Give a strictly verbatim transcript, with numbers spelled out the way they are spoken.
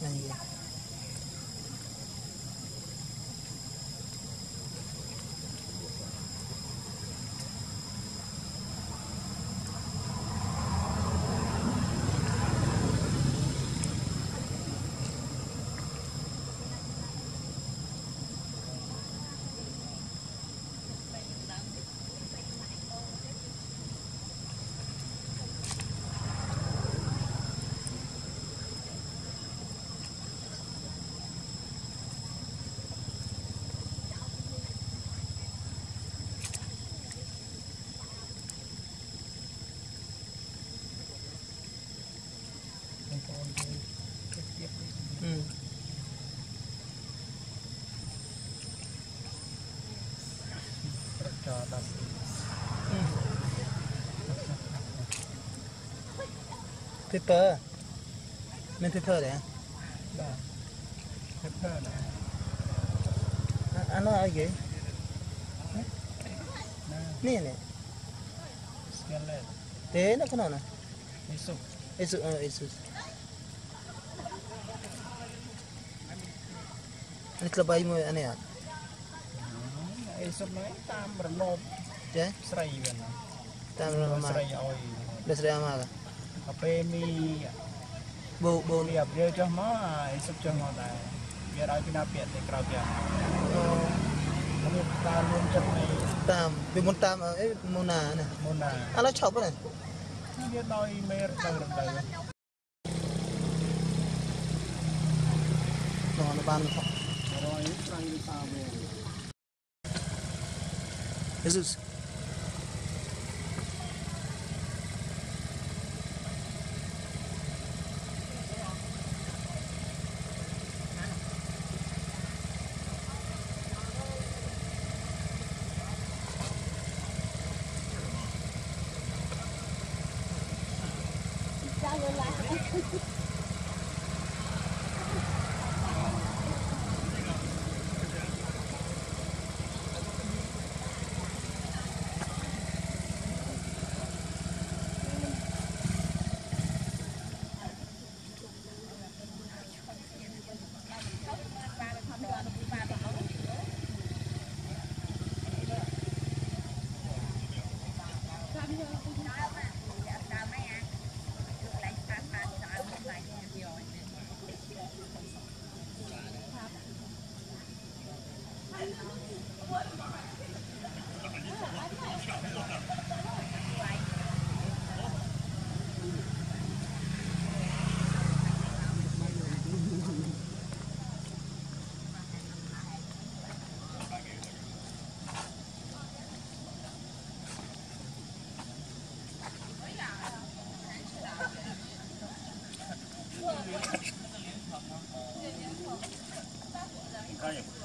này ừ. Ừ. Paper men paper đấy paper này anh nói gì nè nè skelet thế nó có nào nè isu isu ờ isu anh club bay mua anh à isu này tam bẩn nộp thế sray vậy nè tam rồi mà sray oi để sray mà cả cà phê mi bộ bộ đi ập vô cho má isu cho nó này giờ ai pina piệt thì cào piệt nó ta luôn chân này tam bị muốn tam ấy muốn nà nè muốn nà anh nói chọc này biết đôi mê đầu đầu đầu nó nó ban không rồi sray đi sao về Jesus Đây.